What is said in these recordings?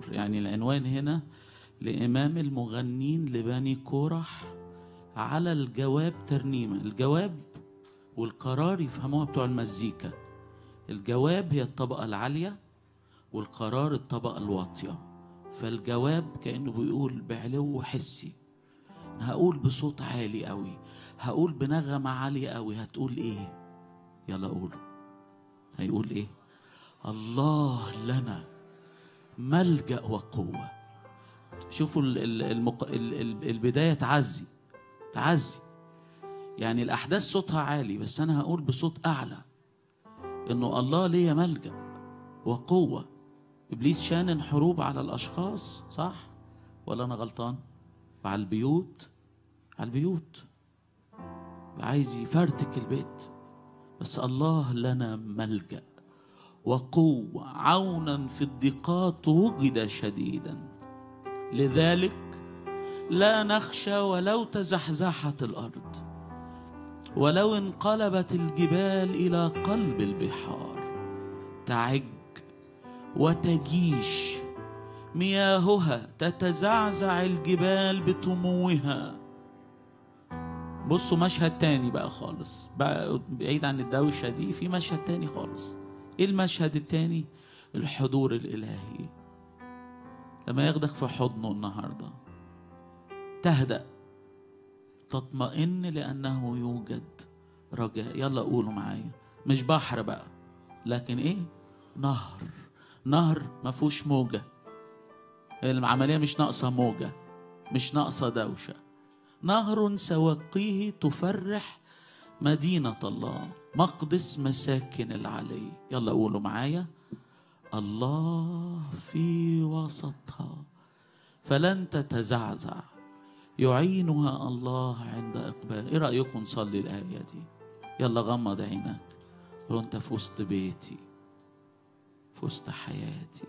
تذمر. يعني العنوان هنا لإمام المغنين لبني كورح على الجواب ترنيمة. الجواب والقرار يفهموها بتوع المزيكا. الجواب هي الطبقة العالية والقرار الطبقة الواطية. فالجواب كأنه بيقول بعلو حسي، هقول بصوت عالي قوي، هقول بنغمة عالية قوي. هتقول ايه؟ يلا قولوا. هيقول ايه؟ الله لنا ملجأ وقوة. شوفوا البداية تعزي. يعني الأحداث صوتها عالي، بس أنا هقول بصوت أعلى إنه الله ليا ملجأ وقوة. إبليس شانن حروب على الأشخاص، صح ولا أنا غلطان؟ وعلى البيوت، عايز يفرتك البيت. بس الله لنا ملجأ وقوة، عونا في الضيقات وجد شديدا. لذلك لا نخشى ولو تزحزحت الأرض، ولو انقلبت الجبال إلى قلب البحار. تعج وتجيش مياهها، تتزعزع الجبال بطموها. بصوا مشهد تاني بقى خالص، بقى بعيد عن الدوشة دي، في مشهد تاني خالص. ايه المشهد التاني؟ الحضور الإلهي لما ياخدك في حضنه النهاردة تهدأ، تطمئن، لأنه يوجد رجاء. يلا قولوا معايا، مش بحر بقى، لكن ايه؟ نهر ما فيهوش موجة. العملية مش ناقصة موجة، مش ناقصة دوشة. نهر سواقيه تفرح مدينة الله، مقدس مساكن العلي. يلا قولوا معايا، الله في وسطها فلن تتزعزع، يعينها الله عند إقبال. إيه رأيكم نصلي الآية دي؟ يلا غمض عينك، قول أنت في وسط بيتي، في وسط حياتي.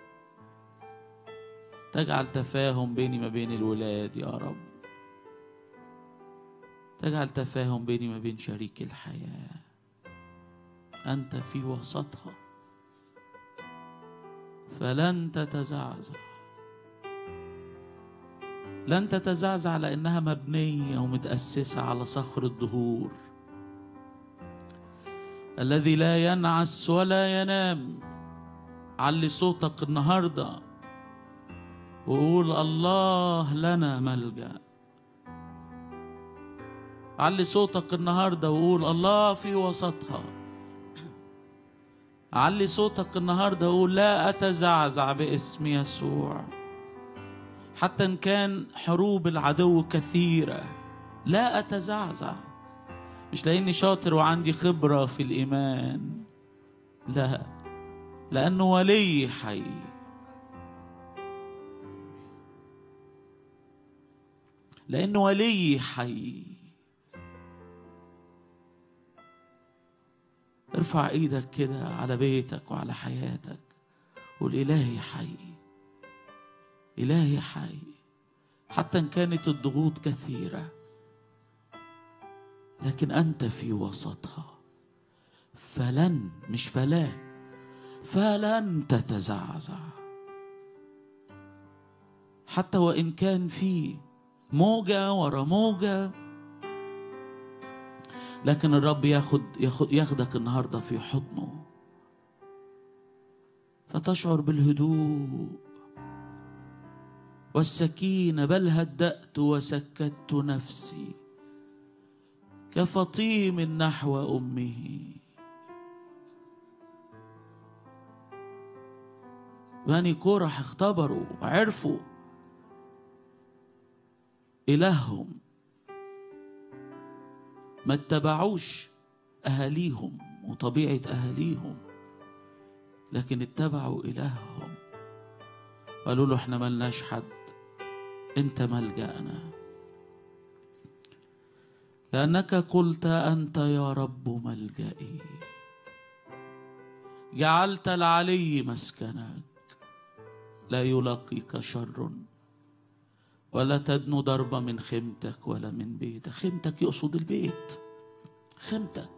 تجعل تفاهم بيني ما بين الولاد يا رب، تجعل تفاهم بيني ما بين شريك الحياة. أنت في وسطها فلن تتزعزع. لن تتزعزع لأنها مبنية ومتأسسة على صخر الدهور الذي لا ينعس ولا ينام. علي صوتك النهاردة وقول الله لنا ملجأ. علي صوتك النهاردة وقول الله في وسطها. علي صوتك النهاردة وقول لا أتزعزع باسم يسوع. حتى إن كان حروب العدو كثيرة لا أتزعزع، مش لأني شاطر وعندي خبرة في الإيمان، لا، لأنه ولي حي. لأنه ولي حي. ارفع ايدك كده على بيتك وعلى حياتك، قول إلهي حي، إلهي حي. حتى إن كانت الضغوط كثيرة لكن أنت في وسطها، فلن، مش فلا، فلن تتزعزع. حتى وإن كان في موجة ورا موجة، لكن الرب ياخدك النهاردة في حضنه، فتشعر بالهدوء والسكينة. بل هدأت وسكت نفسي كفطيم نحو أمه. بني كورح اختبروا وعرفوا إلههم، ما اتبعوش أهاليهم وطبيعة أهاليهم، لكن اتبعوا إلههم. قالوا له احنا ملناش حد، انت ملجأنا، لأنك قلت أنت يا رب ملجئي. جعلت العلي مسكنك، لا يلاقيك شر ولا تدنو ضربة من خيمتك ولا من بيتك. خيمتك يقصد البيت، خيمتك.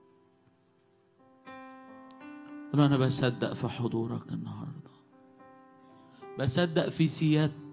أنا بصدق في حضورك النهاردة، بصدق في سيادتك.